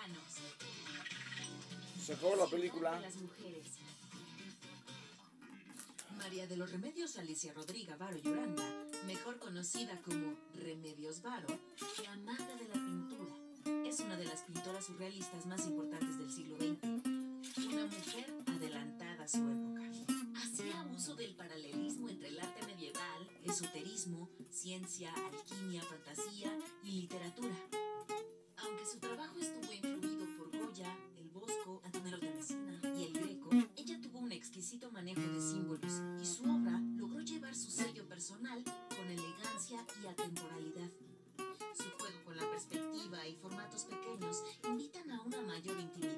mexicanos. Se acabó la película. De las mujeres. María de los Remedios Alicia Rodríguez Varo Lloranda, mejor conocida como Remedios Varo, la maga de la pintura, es una de las pintoras surrealistas más importantes del siglo XX. Una mujer adelantada a su época. Hacía uso del paralelismo entre el arte medieval, esoterismo, ciencia, alquimia, fantasía y literatura. Aunque su trabajo estuvo influido por Goya, el Bosco, Antonello de Messina y el Greco, ella tuvo un exquisito manejo de símbolos y su obra logró llevar su sello personal con elegancia y atemporalidad. Su juego con la perspectiva y formatos pequeños invitan a una mayor intimidad.